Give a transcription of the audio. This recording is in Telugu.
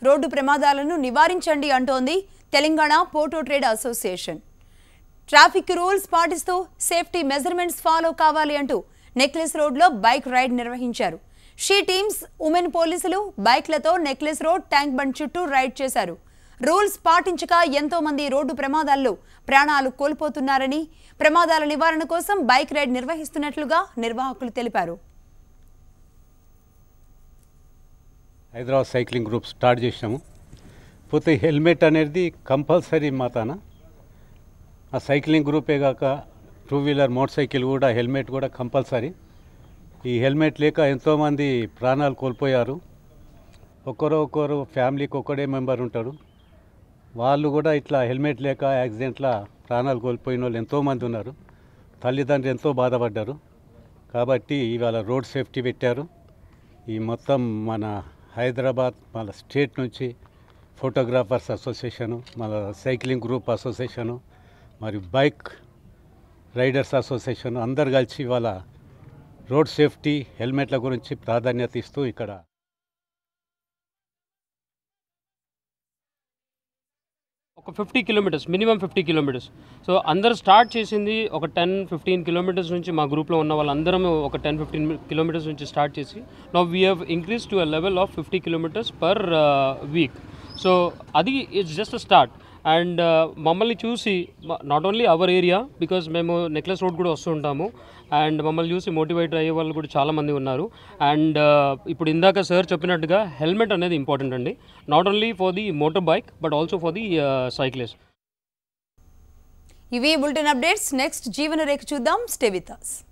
రోడ్డు ప్రమాదాలను నివారించండి అంటోంది తెలంగాణ పోర్టో ట్రేడ్ అసోసియేషన్. ట్రాఫిక్ రూల్స్ పాటిస్తూ సేఫ్టీ మెజర్మెంట్స్ ఫాలో కావాలి అంటూ నెక్లెస్ రోడ్లో బైక్ రైడ్ నిర్వహించారు. షీ టీమ్స్, ఉమెన్ పోలీసులు బైక్లతో నెక్లెస్ రోడ్, ట్యాంక్ బండ్ చుట్టూ రైడ్ చేశారు. రూల్స్ పాటించక ఎంతో మంది రోడ్డు ప్రమాదాల్లో ప్రాణాలు కోల్పోతున్నారని, ప్రమాదాల నివారణ కోసం బైక్ రైడ్ నిర్వహిస్తున్నట్లుగా నిర్వాహకులు తెలిపారు. హైదరాబాద్ సైక్లింగ్ గ్రూప్ స్టార్ట్ చేసినాము. పోతే హెల్మెట్ అనేది కంపల్సరీ మాతాన. ఆ సైక్లింగ్ గ్రూపే కాక టూ వీలర్, మోటార్ సైకిల్ కూడా హెల్మెట్ కూడా కంపల్సరీ. ఈ హెల్మెట్ లేక ఎంతోమంది ప్రాణాలు కోల్పోయారు. ఒక్కరు ఫ్యామిలీకి ఒక్కడే మెంబర్ ఉంటాడు. వాళ్ళు కూడా ఇట్లా హెల్మెట్ లేక యాక్సిడెంట్ల ప్రాణాలు కోల్పోయిన వాళ్ళు ఎంతోమంది ఉన్నారు. తల్లిదండ్రులు ఎంతో బాధపడ్డారు. కాబట్టి ఇవాళ రోడ్ సేఫ్టీ పెట్టారు. ఈ మొత్తం మన హైదరాబాద్, మన స్టేట్ నుంచి ఫోటోగ్రాఫర్స్ అసోసియేషను, మన సైక్లింగ్ గ్రూప్ అసోసియేషను, మరియు బైక్ రైడర్స్ అసోసియేషన్ అందరు కలిసి ఇవాళ రోడ్ సేఫ్టీ, హెల్మెట్ల గురించి ప్రాధాన్యత ఇస్తూ ఇక్కడ ఒక 50 కిలోమీటర్స్, మినిమం 50 కిలోమీటర్స్. సో అందరు స్టార్ట్ చేసింది ఒక 10-15 కిలోమీటర్స్ నుంచి. మా గ్రూప్లో ఉన్న వాళ్ళందరం ఒక 10-15 కిలోమీటర్స్ నుంచి స్టార్ట్ చేసి now we have increase to a level of 50 kilometres per week. So అది it's just a start. And మమ్మల్ని చూసి not only our area, because మేము నెక్లెస్ రోడ్ కూడా వస్తూ ఉంటాము, అండ్ మమ్మల్ని చూసి మోటివేట్ అయ్యే వాళ్ళు కూడా చాలామంది ఉన్నారు. అండ్ ఇప్పుడు ఇందాక సార్ చెప్పినట్టుగా హెల్మెట్ అనేది ఇంపార్టెంట్ అండి, not only for the motorbike but also for the cyclist. ఇవి bulletin updates. Next Jeevana Rekha చూద్దాం. Stay with us.